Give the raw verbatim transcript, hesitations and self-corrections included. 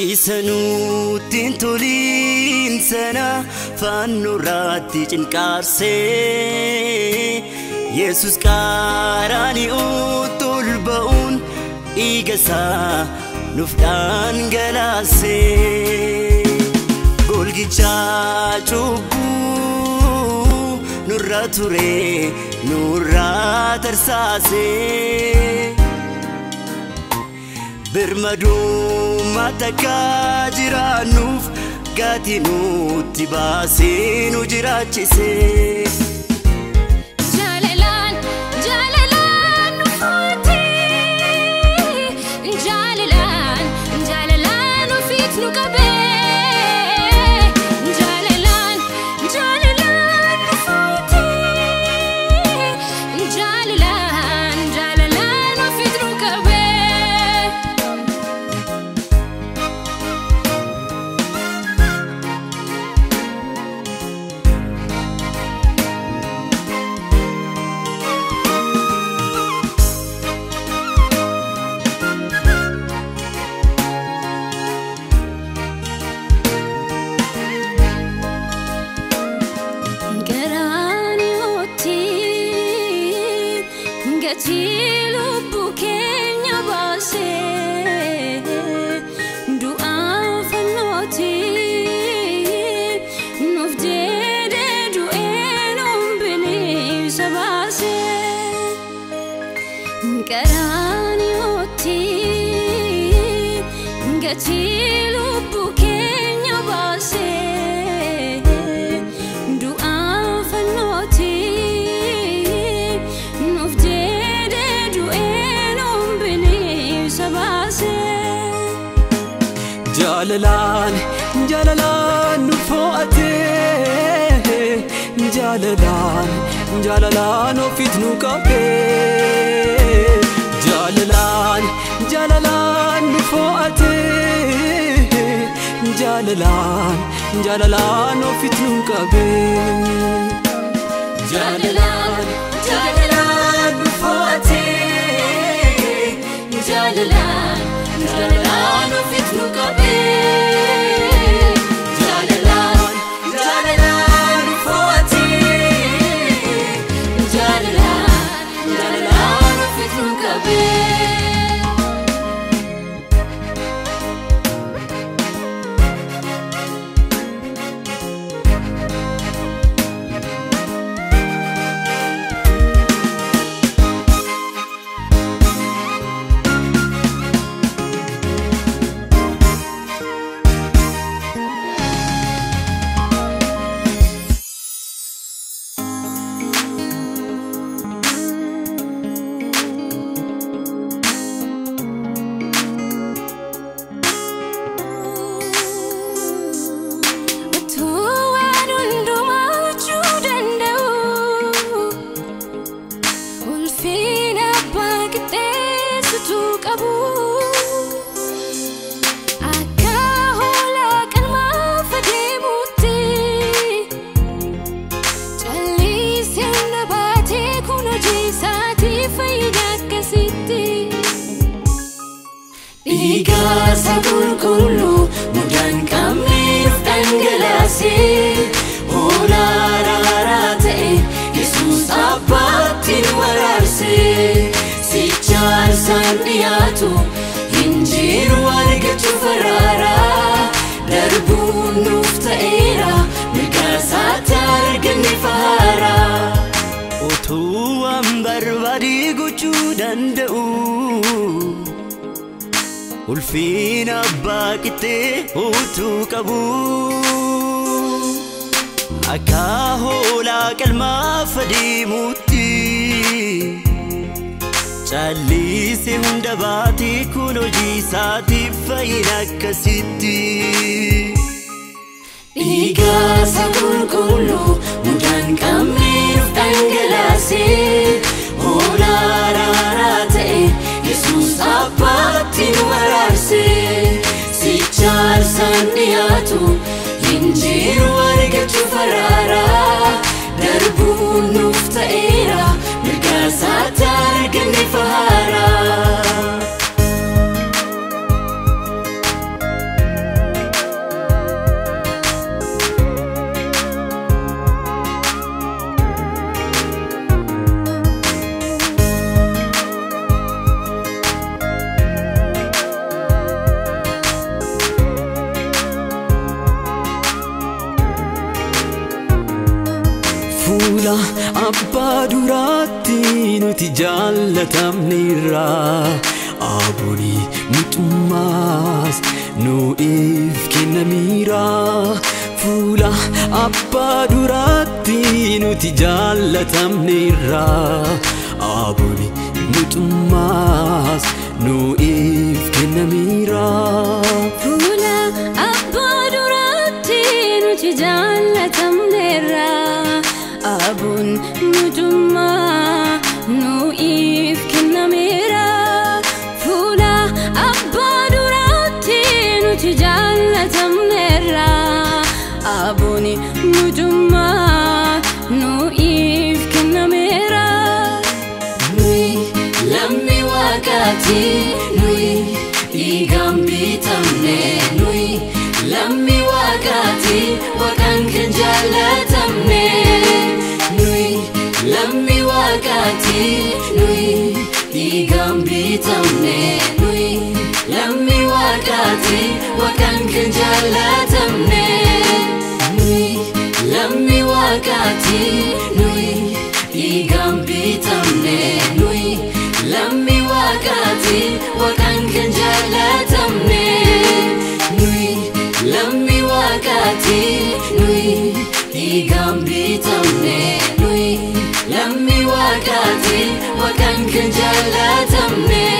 Isanu tintolin sana fannu rati cinkarse Yesus karani utul baun igasa nufdan galase Golgicha chubu nurra ture nurra tarsase Birmadu mataka jiranuf gatinu tibase nu jirachise Jalalan jalalan fati jalalan jalalan fit nu kabe jalalan jalalan fati jalalan jalalan fit nu kabe Gatilu bukenya base dua fanoti nufdede du enum bini sabase garani oti gatilu bukenya base dua fanoti Jalalan, jalalan nufoate Jalalan, jalalan ofit nukabe Jalalan, jalalan nufoate Jalalan, jalalan ofit nukabe Jalalan, jalalan nufoate Jalalan, jalalan ofit nukabe Iga sabur kulu mudan kami ruftan gelasi Ola rarate Yesus apatin wararse Si charsan iyatu Hinjir warga chufarara Darbun nufta era Migasatar gani fahara Otu ambar badi gucu danda'u Ulfina bakite utu kabu Akahola kalma fadi muti Chalise hunda bati kuno jisati fayna kasiti Iga sabur kulu mudan kami ruftan gelasi Ola rarate Yesus apatin wararse Si charsan iyatu Hinjir warga chufarara Darbun nufta era Mirgasatar gani fahara nuti jaalatamneerra Abuni mutummaas nuuf kennameera Fuula abbaa duraatti nuti jaalatamneerra Abuni mutummaas nuuf kennameera Fuula abbaa duraatti nuti jaalatamneerra Abun mutummaa nuuf kennameera Fuula abbaa duraatti nuti jaalatamneerra Abun mutummaa nuuf kennameera Nui lammii waaqaati nui dhiigaan bitamne nui lammii waaqaati waaqaan kan jaalatamne Nui lammii waaqaati nui dhiigaan bitamne nui lammii waaqaati waaqaan kan jaalatamne Nui lammii waaqaati nui dhiigaan bitamne nui lammii waaqaati waaqaan kan jaalatamne Nui lammii waaqaati nui dhiigaan bitamne nui lammii waaqaati waaqaan kan jaalatamne